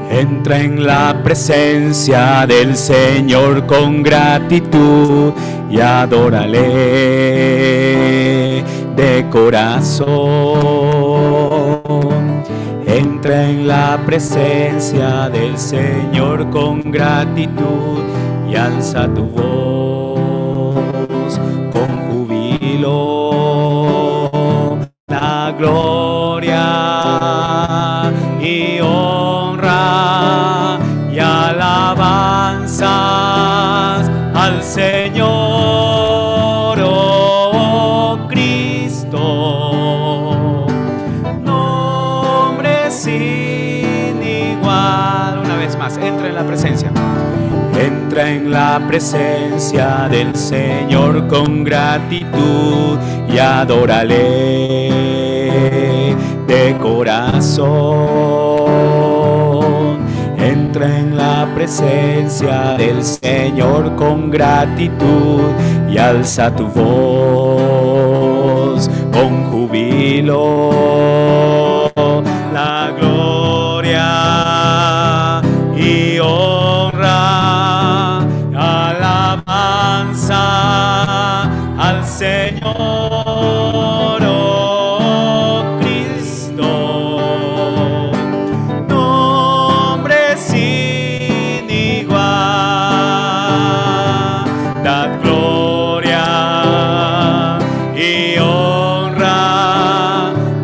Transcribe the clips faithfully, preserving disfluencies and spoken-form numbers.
Entra en la presencia del Señor con gratitud y adórale de corazón. Entra en la presencia del Señor con gratitud y alza tu voz con júbilo. La gloria y honra y alabanzas al Señor, oh Cristo, nombre sin igual. Una vez más, entra en la presencia. Entra en la presencia del Señor con gratitud y adórale de corazón. Entra en la presencia del Señor con gratitud y alza tu voz con júbilo. La gloria y honra, alabanza al Señor, oh Cristo, nombre sin igual. Da gloria y honra,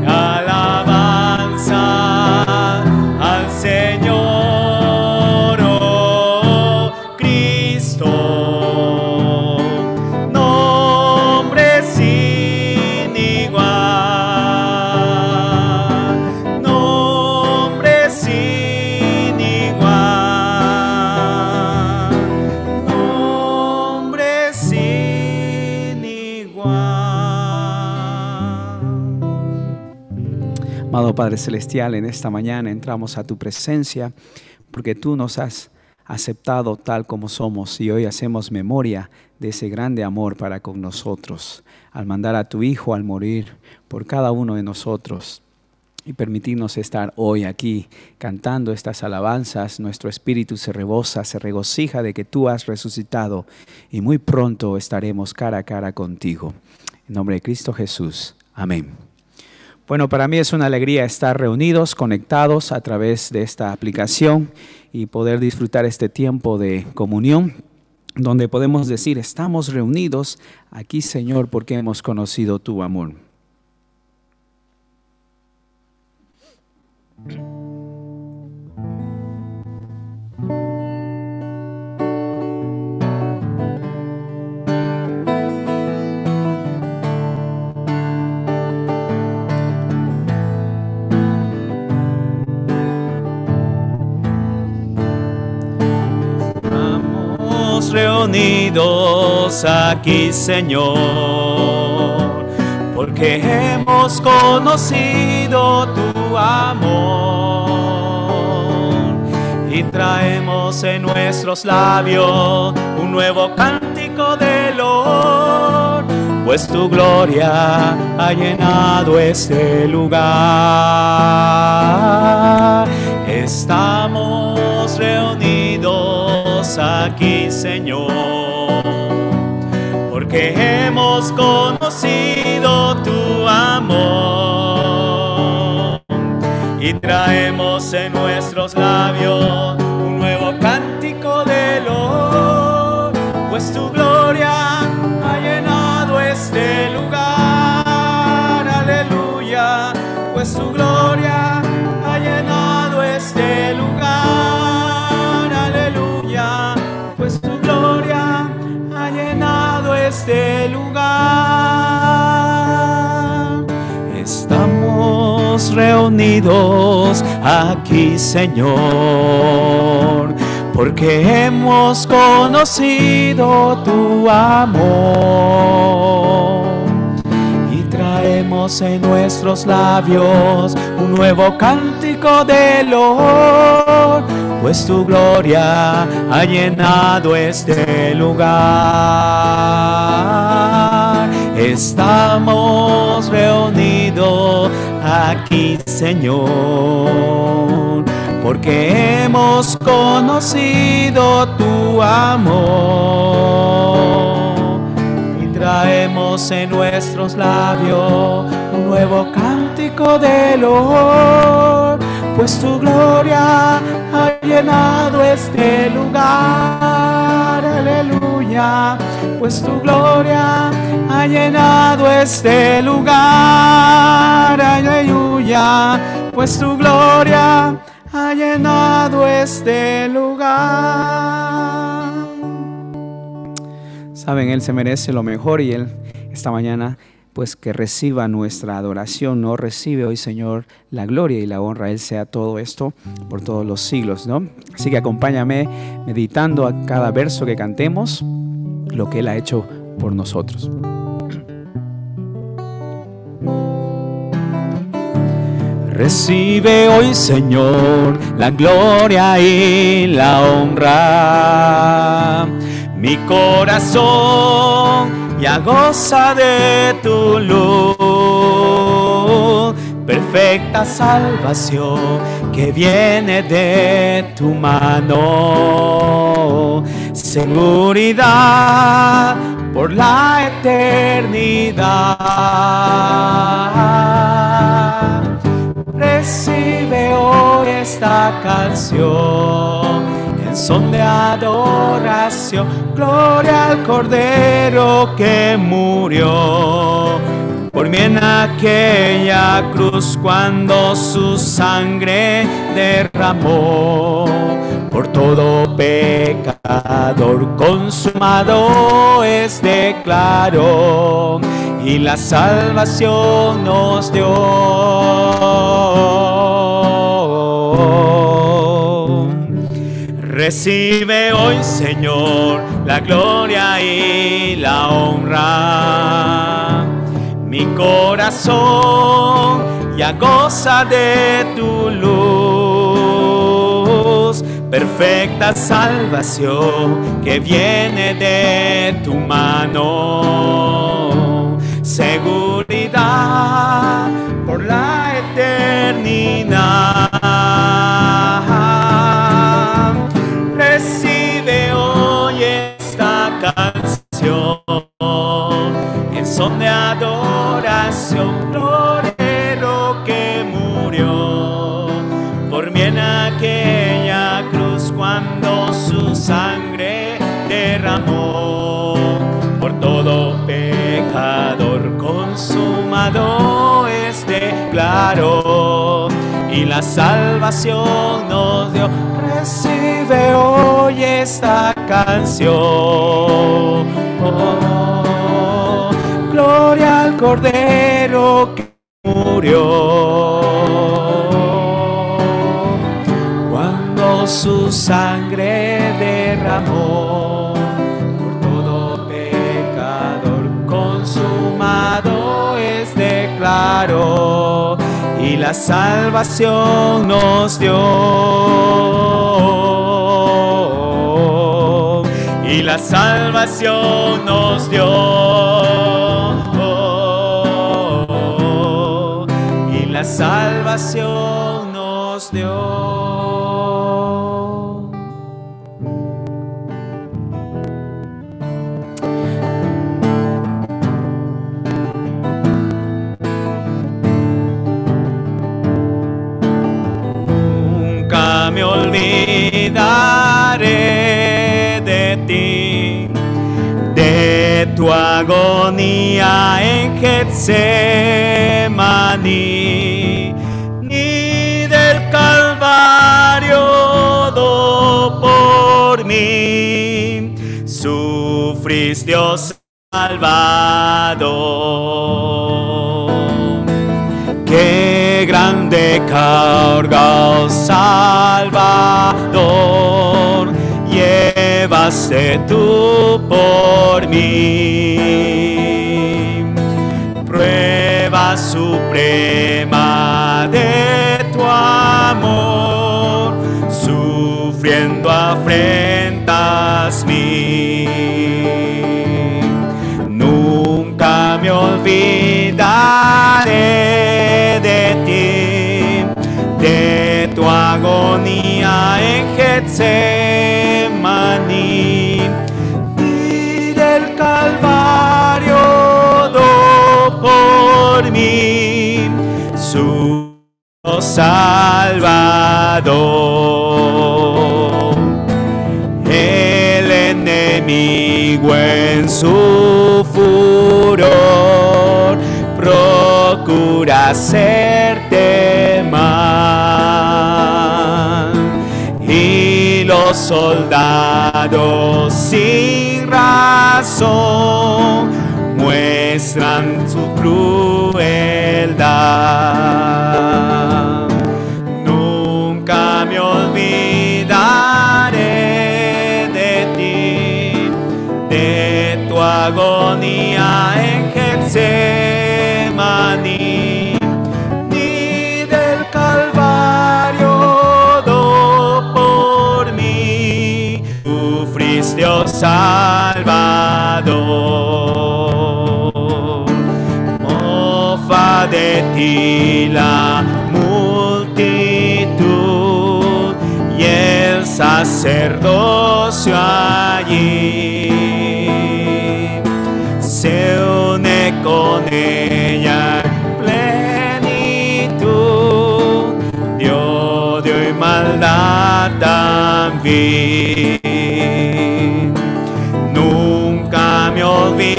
alabanza al Señor, oh Cristo, nombre sin igual, nombre sin igual, nombre sin igual. Amado Padre Celestial, en esta mañana entramos a tu presencia porque tú nos has aceptado tal como somos y hoy hacemos memoria de ese grande amor para con nosotros al mandar a tu Hijo al morir por cada uno de nosotros y permitirnos estar hoy aquí cantando estas alabanzas. Nuestro espíritu se rebosa, se regocija de que tú has resucitado y muy pronto estaremos cara a cara contigo. En nombre de Cristo Jesús. Amén. Bueno, para mí es una alegría estar reunidos, conectados a través de esta aplicación y poder disfrutar este tiempo de comunión, donde podemos decir, estamos reunidos aquí, Señor, porque hemos conocido tu amor. Reunidos aquí, Señor, porque hemos conocido tu amor y traemos en nuestros labios un nuevo cántico de loor, pues tu gloria ha llenado este lugar. Estamos reunidos aquí, Señor, porque hemos conocido tu amor y traemos en nuestros labios un nuevo cántico de loor, pues tu gloria ha llenado este lugar. Aleluya, pues tu gloria ha llenado este lugar. Aleluya, pues tu gloria ha llenado este lugar. Estamos reunidos aquí, Señor, porque hemos conocido tu amor y traemos en nuestros labios un nuevo cántico de loor, pues tu gloria ha llenado este lugar. Estamos reunidos aquí, Señor, porque hemos hemos conocido tu amor y traemos en nuestros labios un nuevo cántico de loor, pues tu gloria ha llenado este lugar, aleluya, pues tu gloria ha llenado este lugar, aleluya, pues tu gloria ha llenado este lugar. Saben, Él se merece lo mejor y Él esta mañana pues que reciba nuestra adoración, ¿no? Recibe hoy, Señor, la gloria y la honra. Él sea todo esto por todos los siglos, ¿no? Así que acompáñame meditando a cada verso que cantemos, lo que Él ha hecho por nosotros. Recibe hoy, Señor, la gloria y la honra. Mi corazón ya goza de tu luz, perfecta salvación que viene de tu mano, seguridad por la eternidad. Recibe hoy esta canción en son de adoración, gloria al Cordero que murió por mí en aquella cruz, cuando su sangre derramó. Por todo pecador consumado es, declaró, y la salvación nos dio. Recibe hoy, Señor, la gloria y la honra. Mi corazón ya goza de tu luz, perfecta salvación que viene de tu mano, seguridad por la eternidad. Recibe hoy esta canción en son de adoración, Cordero que murió por mí en aquella cruz, cuando su sangre derramó. Por todo pecador consumado es, declaró, y la salvación nos dio. Recibe hoy esta canción. Oh, gloria al Cordero que murió, cuando su sangre derramó. Por todo pecador consumado es, declaró, y la salvación nos dio. Y la salvación nos dio. Y la salvación nos dio. Nunca me olvidaré de ti, de tu agonía en Getsemaní, ni del Calvario do por mí sufriste, oh Salvador. Qué grande carga, oh Salvador, llevaste tú por mí. Prueba suprema de tu amor, sufriendo afrentas mí. Nunca me olvidaré de ti, de tu agonía en Getsemaní, Getsemaní, y del Calvario do por mí su Salvador. El enemigo en su furor procura hacerte mal, y los soldados sin razón muestran su crueldad. Nunca me olvidaré de ti, de tu agonía en Getsemaní, ni del Calvario do por mí sufriste, oh Salvador. Mofa de ti la multitud y el sacerdocio allí se une con ella en plenitud de odio y maldad también. Nunca me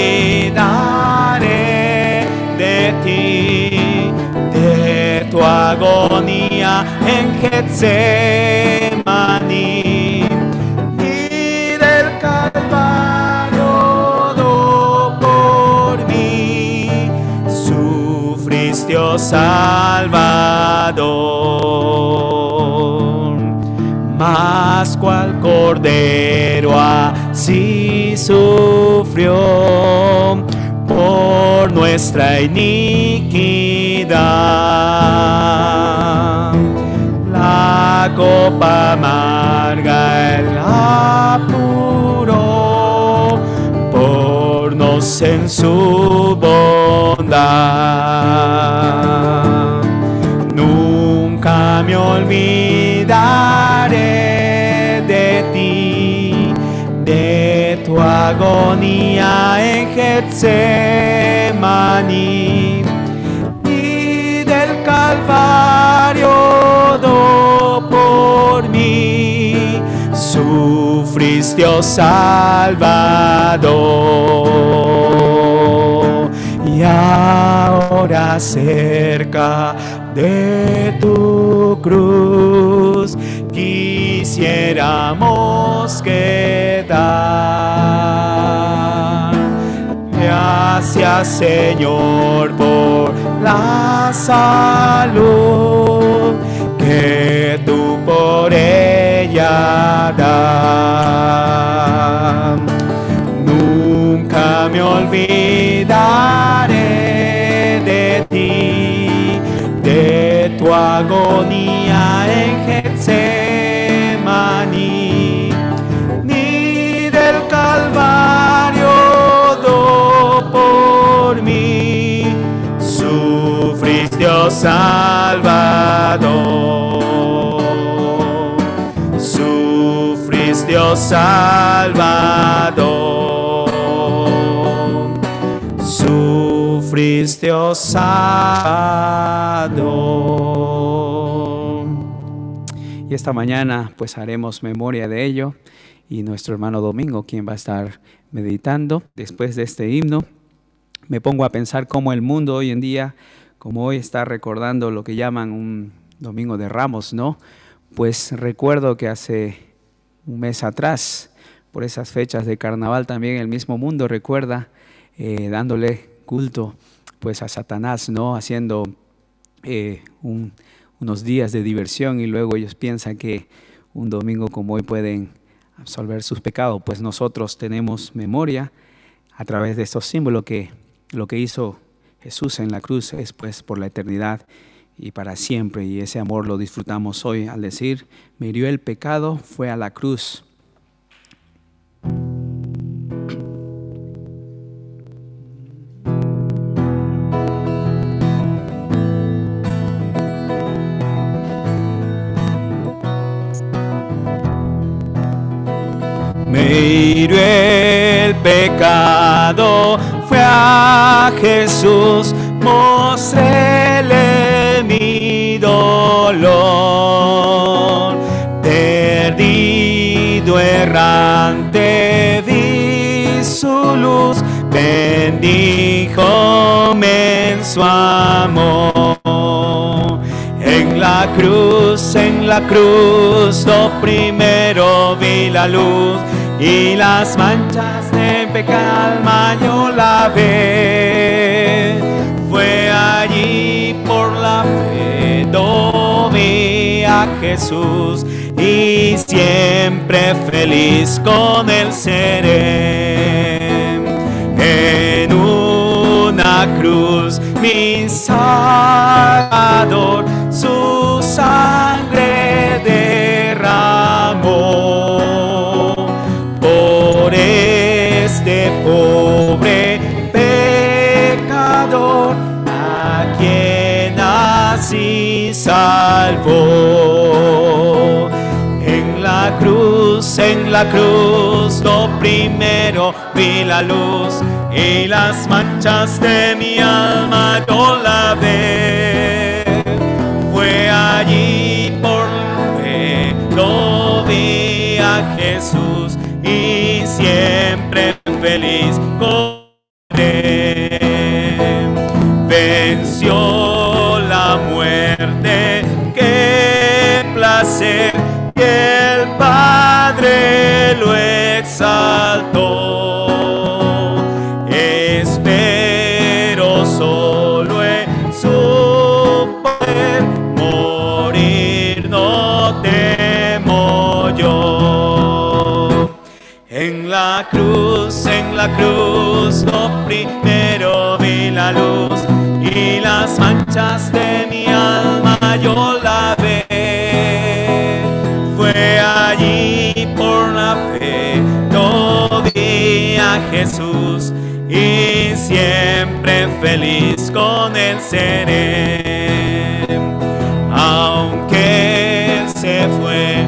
olvidaré de ti, de tu agonía en Getsemaní, y del Calvario do por mí sufriste, oh Salvador. Mas cual cordero así sufrió por nuestra iniquidad. La copa amarga él apuró pornos en su bondad. Nunca me olvidaré de ti, de tu agonía en Getsemaní, y del Calvario do por mí sufriste, oh Salvador. Y ahora cerca de tu cruz quisiéramos quedar. Gracias, Señor, por la salud que tú por ella das. Nunca me olvidaré de ti, de tu agonía en Getsemaní, ni del Calvario do por mí sufriste, oh Salvador. Sufriste, oh Salvador. Sufriste, oh Salvador. Y esta mañana pues haremos memoria de ello, y nuestro hermano Domingo quien va a estar meditando. Después de este himno me pongo a pensar cómo el mundo hoy en día, como hoy está recordando lo que llaman un Domingo de Ramos, ¿no? Pues recuerdo que hace un mes atrás, por esas fechas de carnaval, también el mismo mundo recuerda eh, dándole culto pues a Satanás, ¿no? Haciendo eh, un, unos días de diversión, y luego ellos piensan que un domingo como hoy pueden absolver sus pecados. Pues nosotros tenemos memoria a través de estos símbolos que lo que hizo Jesús en la cruz es pues por la eternidad y para siempre, y ese amor lo disfrutamos hoy al decir: me hirió el pecado, fue a la cruz. me hirió el pecado, fue a Jesús, mostréle mi dolor. Perdido, errante, vi su luz, bendíjome en su amor. En la cruz, en la cruz, lo primero vi la luz, y las manchas de pecado yo la ve. Fue allí por la fe, lo vi a Jesús, y siempre feliz con él seré. En una cruz mi Salvador su sangre derramó por este pobre pecador, a quien así salvó. En la cruz, en la cruz, lo primero vi la luz, y las manchas de mi alma yo lavé. Fue allí por fe, lo vi a Jesús, y siempre feliz correré. Venció la muerte, qué placer, y el Padre lo exaltó. Espero solo en su poder, morir no temo yo. En la cruz, en la cruz, lo primero vi la luz, y las manchas de mi alma yo lavé. Fue allí por la fe, lo vi a Jesús, y siempre feliz con él seré. Aunque él se fue,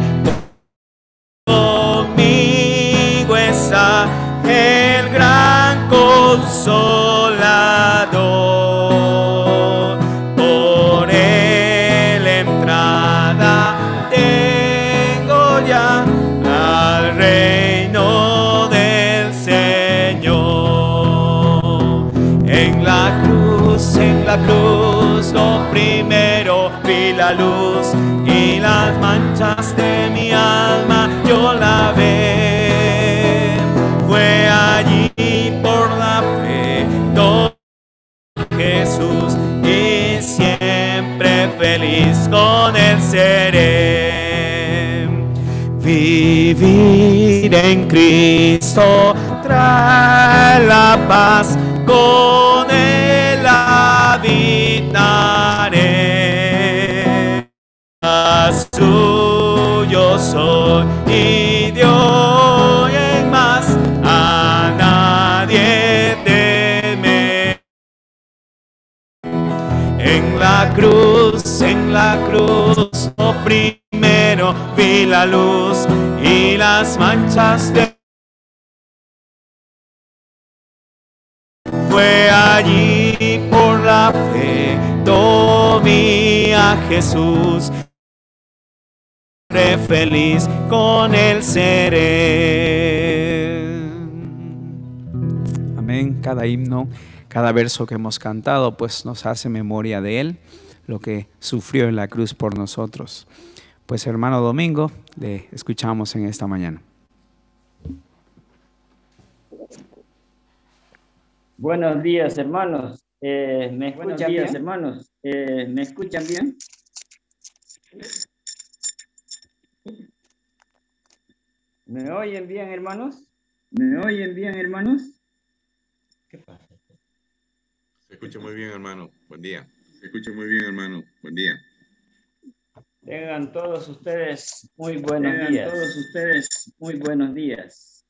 conmigo está el gran Consolador. Por él entrada tengo ya al reino del Señor. En la cruz, en la cruz, lo primero vi la luz, y las manchas de mi alma yo lavé. Fue allí por la fe, todo Jesús, y siempre feliz con él seré. Vivir en Cristo trae la paz, con él habitaré. Suyo soy, y de hoy en más a nadie teme. En la cruz, en la cruz, lo primero vi la luz, y las manchas de fue allí por la fe, lo vi a Jesús, feliz con él seré. Amén. Cada himno, cada verso que hemos cantado, pues nos hace memoria de él, lo que sufrió en la cruz por nosotros. Pues hermano Domingo, le escuchamos en esta mañana. Buenos días, hermanos. Eh, ¿Me escuchan Buenos días, bien? hermanos. Eh, ¿Me escuchan bien? ¿Me oyen bien, hermanos? ¿Me oyen bien, hermanos? ¿Qué pasa? Se escucha muy bien, hermano. Buen día. Se escucha muy bien, hermano. Buen día. Tengan todos ustedes muy buenos Tengan días. todos ustedes muy buenos días.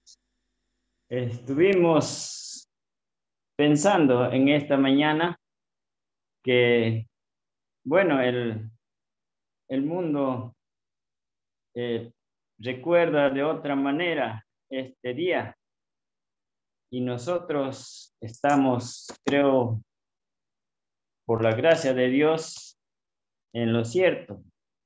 Estuvimos pensando en esta mañana que, bueno, el, el mundo eh, recuerda de otra manera este día y nosotros estamos, creo, por la gracia de Dios, en lo cierto.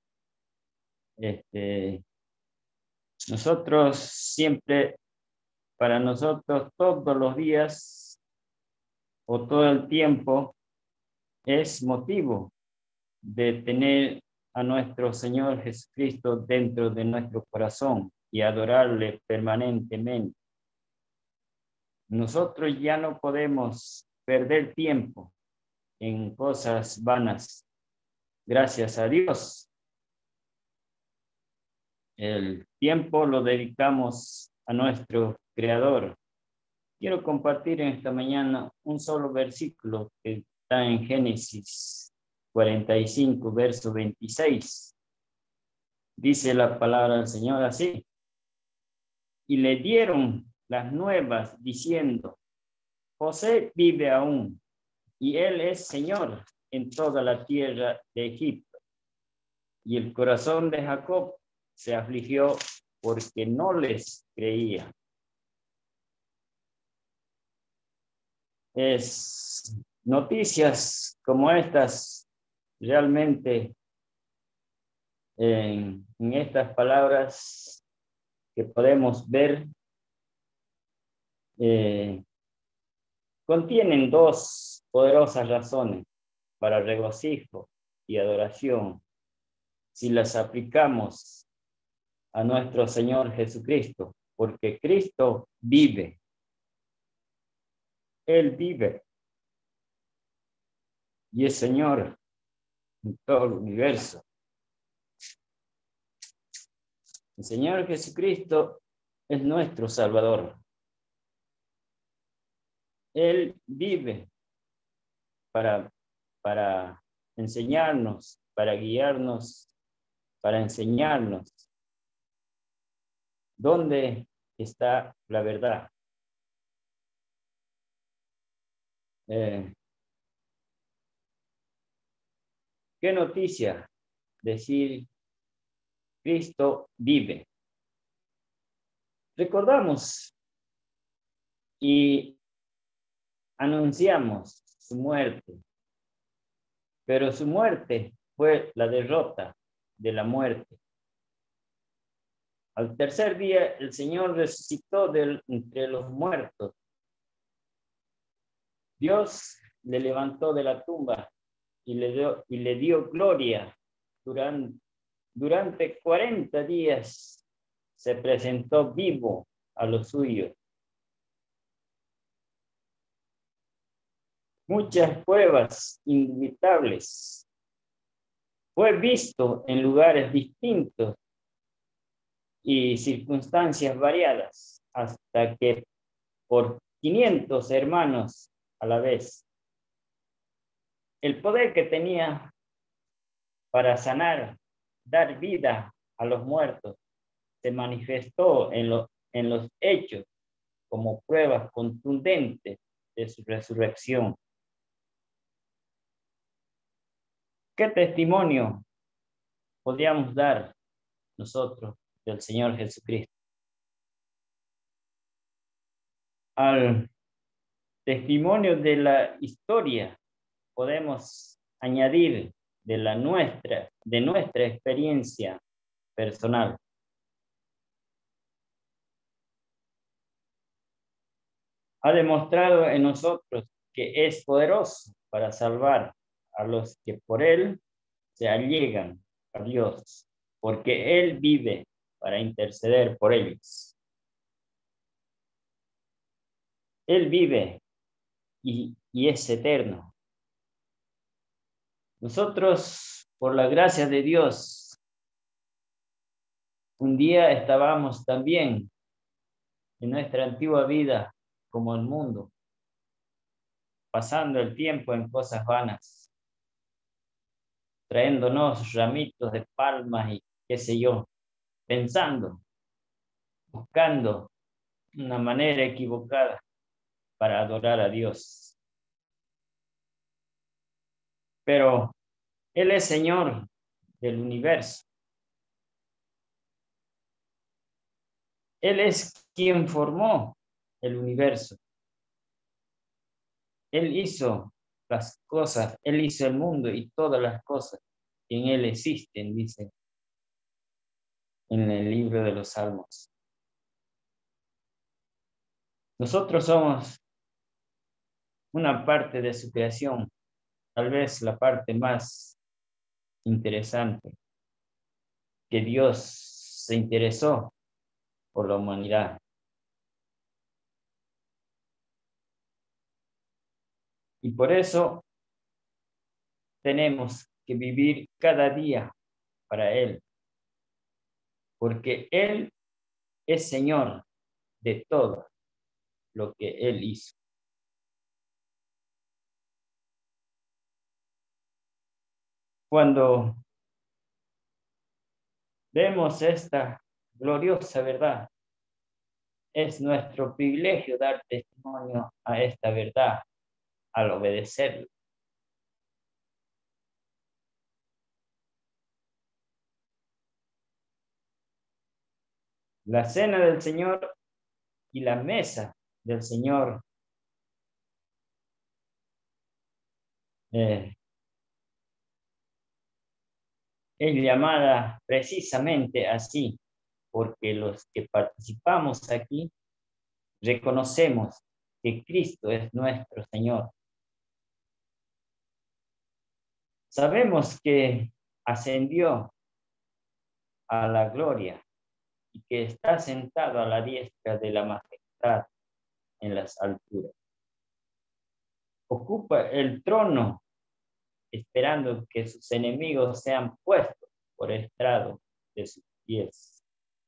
Este, nosotros siempre, para nosotros todos los días o todo el tiempo es motivo de tener a nuestro Señor Jesucristo dentro de nuestro corazón y adorarle permanentemente. Nosotros ya no podemos perder tiempo en cosas vanas. Gracias a Dios. El tiempo lo dedicamos a nuestro Creador. Quiero compartir en esta mañana un solo versículo que está en Génesis cuarenta y cinco, verso veintiséis. Dice la palabra del Señor así: y le dieron las nuevas diciendo: José vive aún, y él es Señor en toda la tierra de Egipto. Y el corazón de Jacob se afligió porque no les creía. Es noticias como estas realmente en, en estas palabras que podemos ver eh, contienen dos poderosas razones para regocijo y adoración si las aplicamos a nuestro Señor Jesucristo, porque Cristo vive. Él vive y es Señor en todo el universo. El Señor Jesucristo es nuestro Salvador. Él vive para, para enseñarnos, para guiarnos, para enseñarnos dónde está la verdad. Eh, ¿Qué noticia decir Cristo vive? Recordamos y anunciamos su muerte, pero su muerte fue la derrota de la muerte. Al tercer día el Señor resucitó de entre los muertos. Dios le levantó de la tumba y le dio, y le dio gloria. Durante, durante cuarenta días se presentó vivo a los suyos. Muchas pruebas indubitables. Fue visto en lugares distintos y circunstancias variadas, hasta que por quinientos hermanos a la vez. El poder que tenía para sanar, dar vida a los muertos, se manifestó en, lo, en los hechos como pruebas contundentes de su resurrección. ¿Qué testimonio podríamos dar nosotros del Señor Jesucristo? Al testimonio de la historia podemos añadir de la nuestra, de nuestra experiencia personal. Ha demostrado en nosotros que es poderoso para salvar a los que por él se allegan a Dios, porque él vive para interceder por ellos. Él vive y, y es eterno. Nosotros, por la gracia de Dios, un día estábamos también en nuestra antigua vida como el mundo, pasando el tiempo en cosas vanas, trayéndonos ramitos de palmas y qué sé yo, pensando, buscando una manera equivocada para adorar a Dios. Pero Él es Señor del universo. Él es quien formó el universo. Él hizo las cosas, Él hizo el mundo y todas las cosas que en Él existen, dice en el libro de los Salmos. Nosotros somos una parte de su creación, tal vez la parte más interesante, que Dios se interesó por la humanidad. Y por eso tenemos que vivir cada día para Él, porque Él es Señor de todo lo que Él hizo. Cuando vemos esta gloriosa verdad, es nuestro privilegio dar testimonio a esta verdad al obedecerlo. La cena del Señor y la mesa del Señor eh, es llamada precisamente así, porque los que participamos aquí reconocemos que Cristo es nuestro Señor. Sabemos que ascendió a la gloria y que está sentado a la diestra de la majestad en las alturas. Ocupa el trono esperando que sus enemigos sean puestos por estrado de sus pies.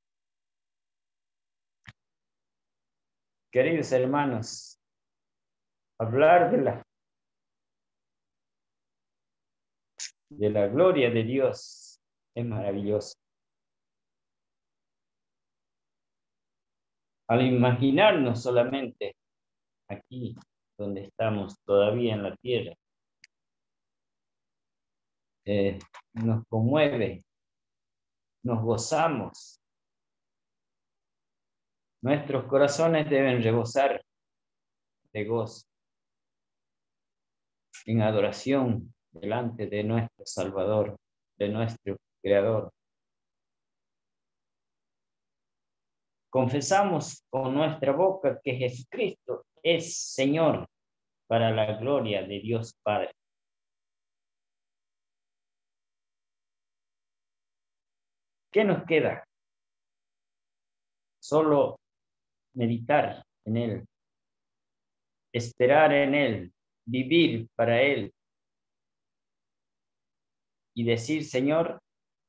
Queridos hermanos, hablar de la, de la gloria de Dios es maravilloso. Al imaginarnos solamente aquí, donde estamos todavía en la tierra, eh, nos conmueve, nos gozamos. Nuestros corazones deben rebosar de gozo en adoración delante de nuestro Salvador, de nuestro Creador. Confesamos con nuestra boca que Jesucristo es Señor para la gloria de Dios Padre. ¿Qué nos queda? Solo meditar en Él, esperar en Él, vivir para Él y decir, Señor,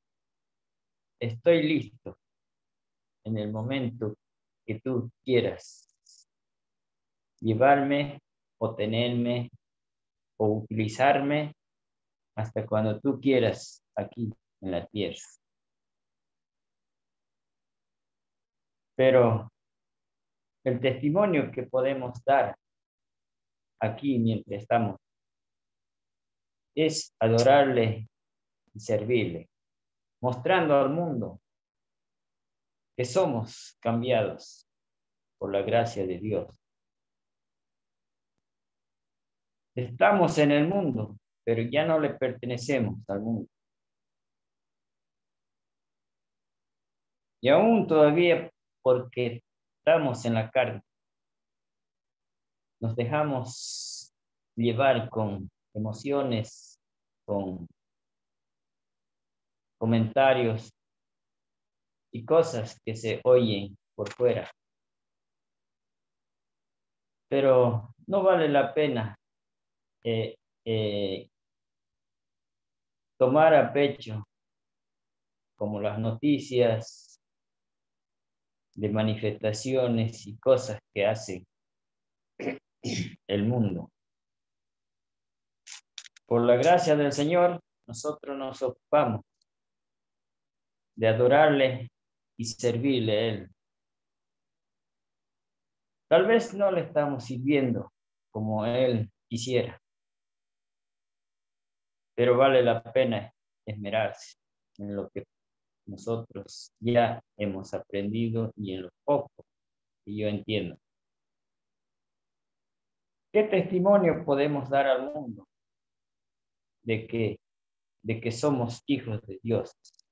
estoy listo en el momento que tú quieras llevarme o tenerme o utilizarme hasta cuando tú quieras aquí en la tierra. Pero el testimonio que podemos dar aquí mientras estamos es adorarle y servirle, mostrando al mundo que somos cambiados por la gracia de Dios. Estamos en el mundo, pero ya no le pertenecemos al mundo. Y aún todavía, porque estamos en la carne, nos dejamos llevar con emociones, con comentarios y cosas que se oyen por fuera. Pero no vale la pena eh, eh, tomar a pecho como las noticias de manifestaciones y cosas que hace el mundo. Por la gracia del Señor, nosotros nos ocupamos de adorarle y servirle a Él. Tal vez no le estamos sirviendo como Él quisiera, pero vale la pena esmerarse en lo que nosotros ya hemos aprendido y en lo poco que yo entiendo. ¿Qué testimonio podemos dar al mundo de que, de que somos hijos de Dios?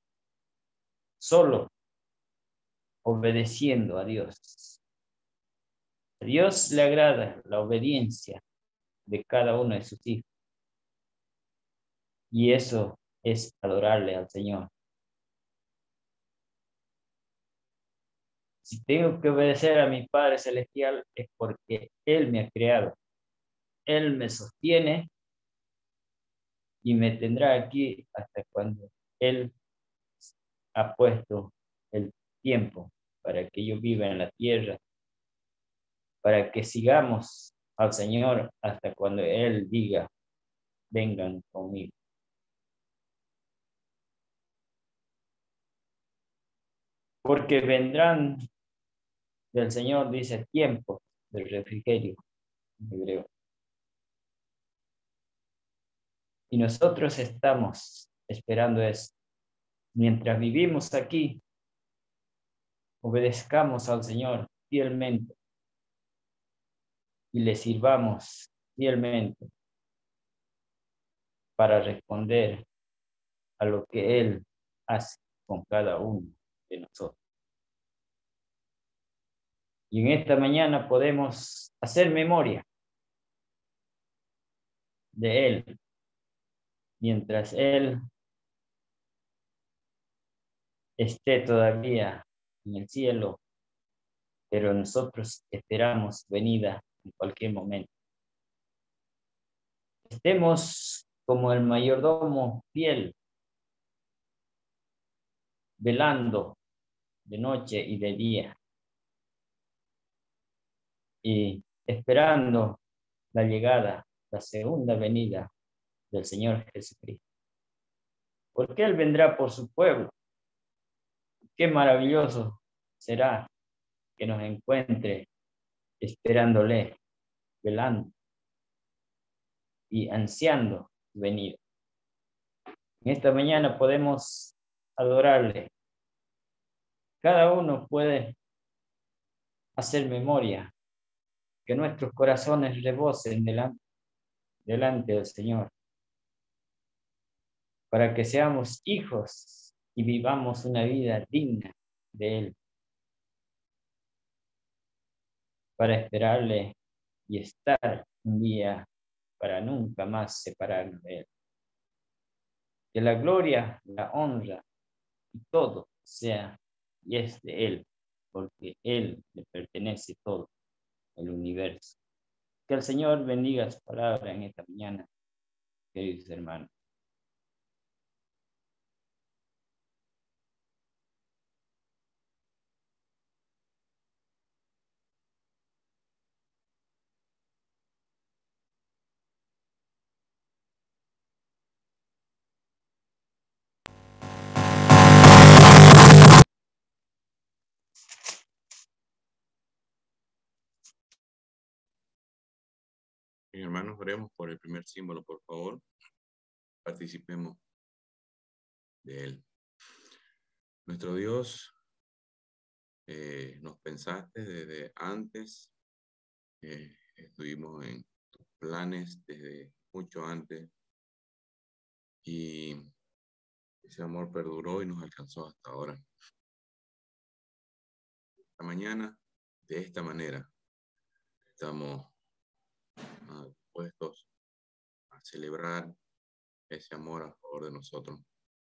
Solo obedeciendo a Dios. A Dios le agrada la obediencia de cada uno de sus hijos. Y eso es adorarle al Señor. Si tengo que obedecer a mi Padre Celestial es porque Él me ha creado. Él me sostiene y me tendrá aquí hasta cuando Él ha puesto el tiempo para que yo viva en la tierra, para que sigamos al Señor hasta cuando Él diga, vengan conmigo. Porque vendrán del Señor, dice, tiempo del refrigerio en hebreo. Y nosotros estamos esperando eso. Mientras vivimos aquí, obedezcamos al Señor fielmente y le sirvamos fielmente para responder a lo que Él hace con cada uno de nosotros. Y en esta mañana podemos hacer memoria de Él, mientras Él esté todavía en el cielo, pero nosotros esperamos venida en cualquier momento. Estemos como el mayordomo fiel, velando de noche y de día, y esperando la llegada, la segunda venida del Señor Jesucristo. Porque Él vendrá por su pueblo. Qué maravilloso será que nos encuentre esperándole, velando y ansiando venir. En esta mañana podemos adorarle. Cada uno puede hacer memoria, que nuestros corazones rebosen delante, delante del Señor, para que seamos hijos y vivamos una vida digna de Él, para esperarle y estar un día para nunca más separarnos de Él. Que la gloria, la honra y todo sea y es de Él, porque Él le pertenece todo el universo. Que el Señor bendiga su palabra en esta mañana, queridos hermanos. Bien, hermanos, oremos por el primer símbolo, por favor. Participemos de él. Nuestro Dios, eh, nos pensaste desde antes, eh, estuvimos en tus planes desde mucho antes y ese amor perduró y nos alcanzó hasta ahora. Esta mañana, de esta manera, estamos uh, dispuestos a celebrar ese amor a favor de nosotros.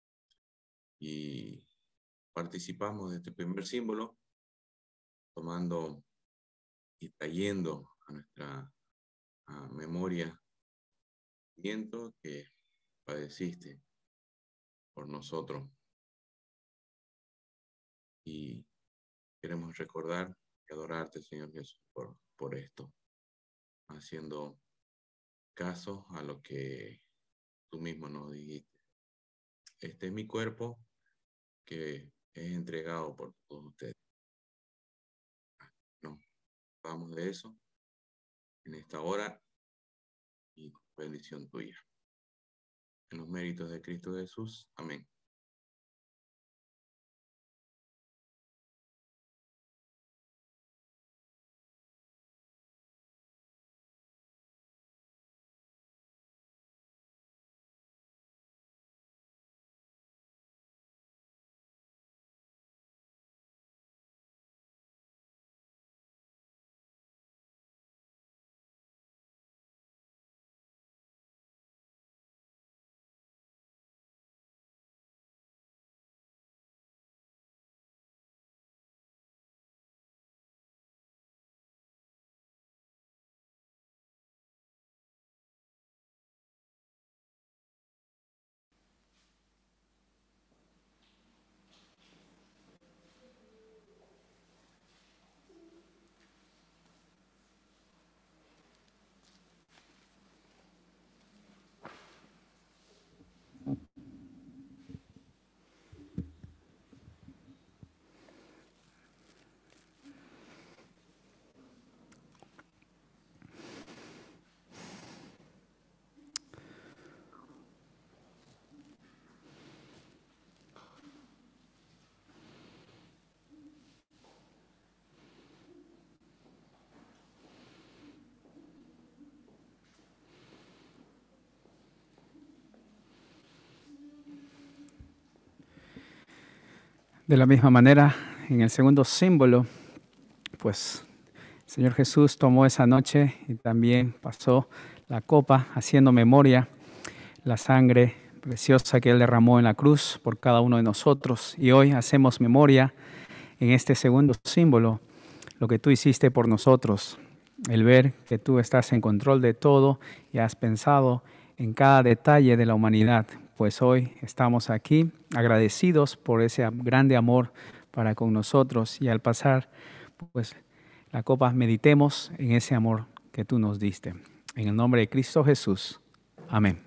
Y participamos de este primer símbolo, tomando y trayendo a nuestra a memoria siento que padeciste por nosotros. Y queremos recordar y adorarte, Señor Jesús, por, por esto, haciendo caso a lo que tú mismo nos dijiste. Este es mi cuerpo que es entregado por todos ustedes. No, vamos de eso en esta hora y bendición tuya. En los méritos de Cristo Jesús. Amén. De la misma manera, en el segundo símbolo, pues el Señor Jesús tomó esa noche y también pasó la copa haciendo memoria, la sangre preciosa que Él derramó en la cruz por cada uno de nosotros. Y hoy hacemos memoria en este segundo símbolo, lo que tú hiciste por nosotros, el ver que tú estás en control de todo y has pensado en cada detalle de la humanidad. Pues hoy estamos aquí agradecidos por ese grande amor para con nosotros, y al pasar pues la copa meditemos en ese amor que tú nos diste. En el nombre de Cristo Jesús. Amén.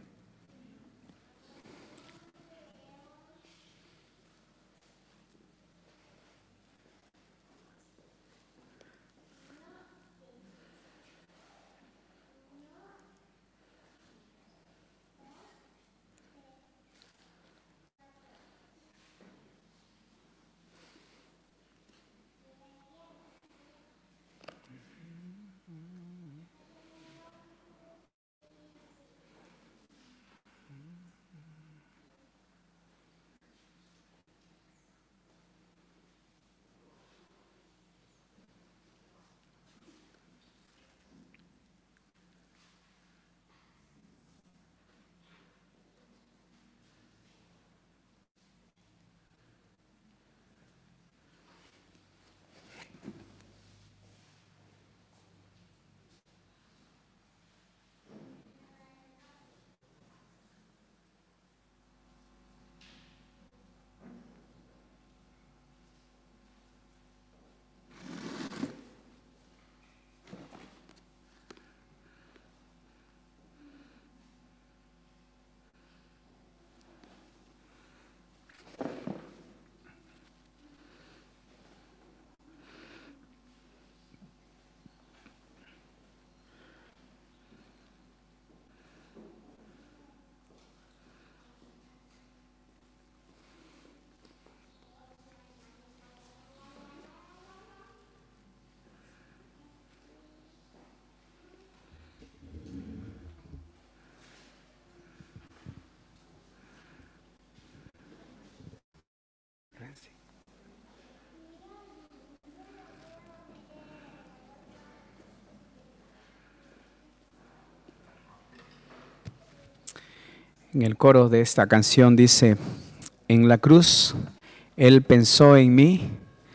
En el coro de esta canción dice: en la cruz Él pensó en mí,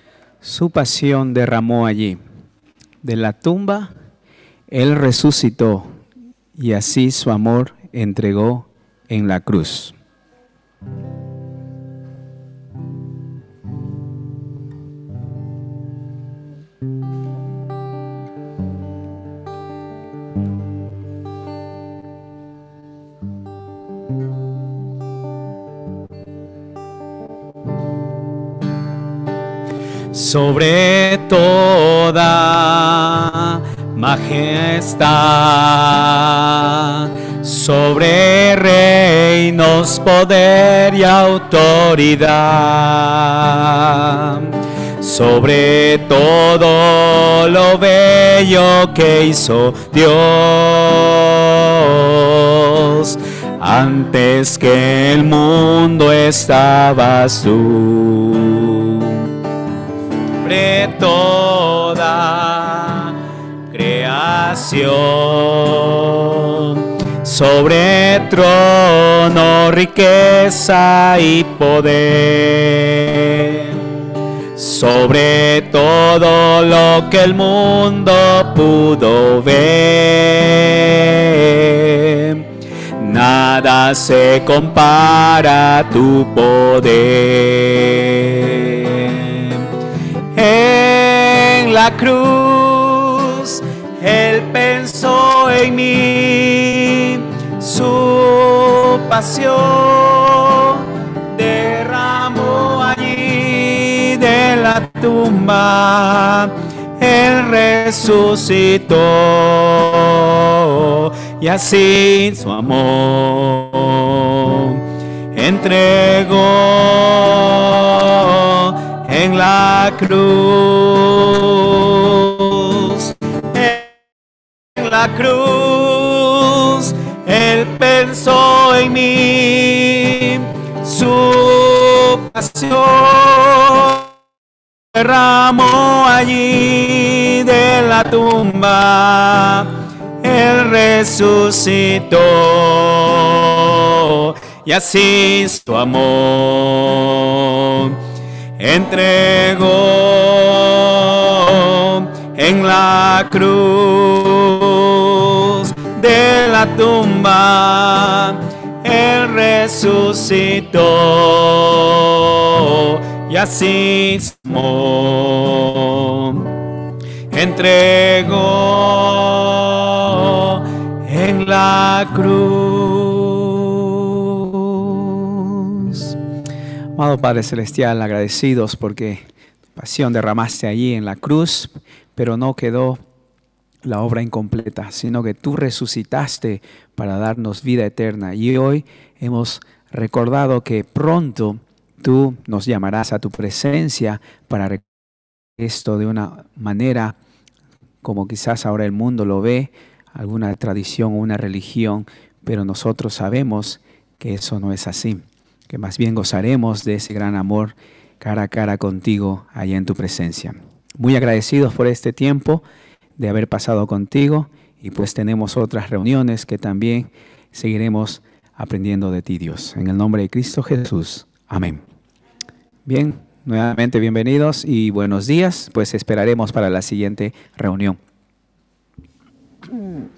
su pasión derramó allí. De la tumba Él resucitó y así su amor entregó en la cruz. Sobre toda majestad, sobre reinos, poder y autoridad, sobre todo lo bello que hizo Dios, antes que el mundo estabas tú. Sobre toda creación, sobre trono, riqueza y poder, sobre todo lo que el mundo pudo ver, nada se compara a tu poder. En la cruz Él pensó en mí, su pasión derramó allí. De la tumba Él resucitó y así su amor entregó en la cruz. En la cruz Él pensó en mí, su pasión derramó allí de la tumba, Él resucitó y así su amor entregó en la cruz de la tumba. Él resucitó y así su amor entregó en la cruz. Amado Padre Celestial, agradecidos porque tu pasión derramaste allí en la cruz, pero no quedó la obra incompleta, sino que tú resucitaste para darnos vida eterna. Y hoy hemos recordado que pronto tú nos llamarás a tu presencia para recordar esto de una manera como quizás ahora el mundo lo ve, alguna tradición o una religión, pero nosotros sabemos que eso no es así, que más bien gozaremos de ese gran amor cara a cara contigo allá en tu presencia. Muy agradecidos por este tiempo de haber pasado contigo, y pues tenemos otras reuniones que también seguiremos aprendiendo de ti, Dios. En el nombre de Cristo Jesús. Amén. Bien, nuevamente bienvenidos y buenos días. Pues esperaremos para la siguiente reunión.